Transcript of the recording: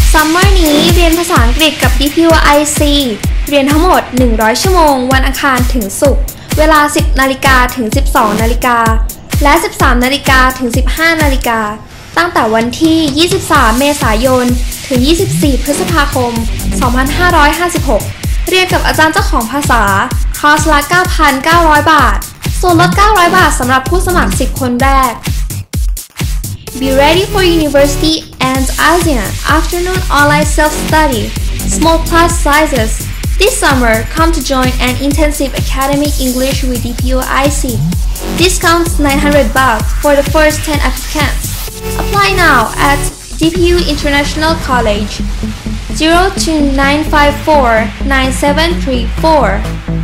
ซัมเมอร์นี้เรียนภาษาอังกฤษกับ DPUIC เรียนทั้งหมด 100 ชั่วโมงวันอังคารถึงศุกร์เวลา 10 นาฬิกาถึง 12 นาฬิกาและ 13 นาฬิกาถึง 15 นาฬิกาตั้งแต่วันที่ 23 เมษายน ถึง 24 พฤษภาคม 2556 เรียนกับอาจารย์เจ้าของภาษา คอร์สละ 9,900 บาท ส่วนลด 900 บาทสำหรับผู้สมัคร 10 คนแรกBe ready for university and ASEAN afternoon online self-study, small class sizes. This summer, come to join an intensive academic English with DPUIC. Discounts $900 for the first 10 applicants. Apply now at DPU International College 02954 9734